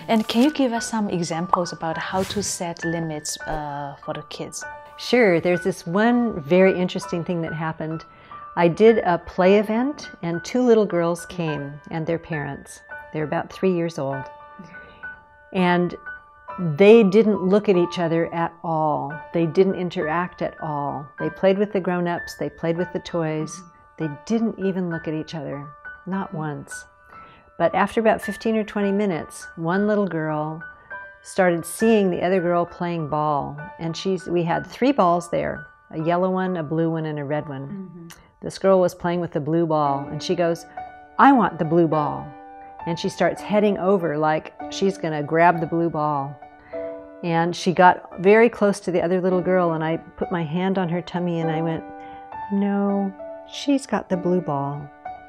And can you give us some examples about how to set limits for the kids? Sure. There's this one very interesting thing that happened. I did a play event and 2 little girls came and their parents. They're about 3 years old. And they didn't look at each other at all. They didn't interact at all. They played with the grown-ups, they played with the toys. They didn't even look at each other, not once. But after about 15 or 20 minutes, one little girl started seeing the other girl playing ball. And we had 3 balls there, a yellow one, a blue one, and a red one. This girl was playing with the blue ball, and she goes, "I want the blue ball." And she starts heading over like she's gonna grab the blue ball. And she got very close to the other little girl, and I put my hand on her tummy and I went, "No, she's got the blue ball.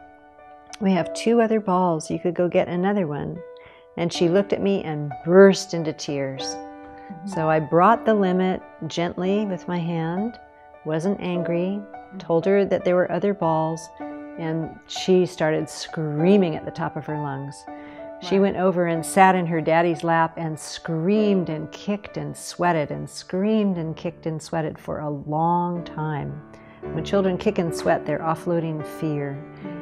We have 2 other balls. You could go get another one." And she looked at me and burst into tears. So I brought the limit gently with my hand, wasn't angry, told her that there were other balls, and she started screaming at the top of her lungs. She went over and sat in her daddy's lap and screamed and kicked and sweated and screamed and kicked and sweated for a long time. When children kick and sweat, they're offloading fear.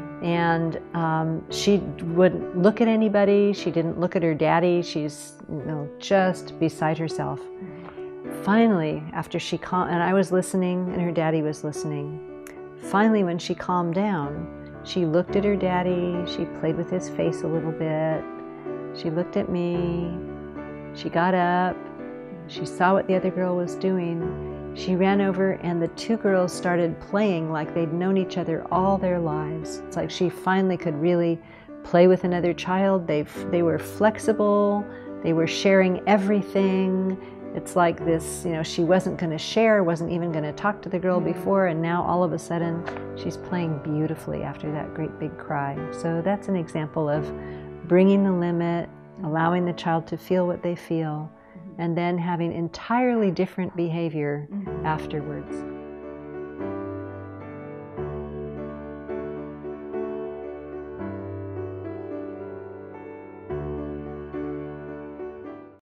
And she wouldn't look at anybody. She didn't look at her daddy. She's just beside herself. Finally, after she calmed, and I was listening and her daddy was listening. Finally, when she calmed down, she looked at her daddy. She played with his face a little bit. She looked at me. She got up. She saw what the other girl was doing. She ran over and the 2 girls started playing like they'd known each other all their lives. It's like she finally could really play with another child. They were flexible. They were sharing everything. It's like this, she wasn't going to share, wasn't even going to talk to the girl before, and now all of a sudden she's playing beautifully after that great big cry. So that's an example of bringing the limit, allowing the child to feel what they feel, and then having entirely different behavior afterwards.